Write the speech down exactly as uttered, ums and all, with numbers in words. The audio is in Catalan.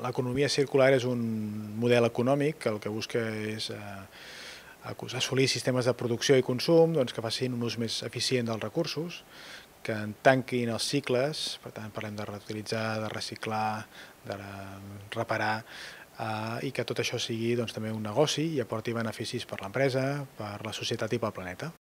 L'economia circular és un model econòmic que el que busca és assolir sistemes de producció i consum que facin un ús més eficient dels recursos, que en tanquin els cicles, per tant parlem de reutilitzar, de reciclar, de reparar, i que tot això sigui també un negoci i aporti beneficis per l'empresa, per la societat i pel planeta.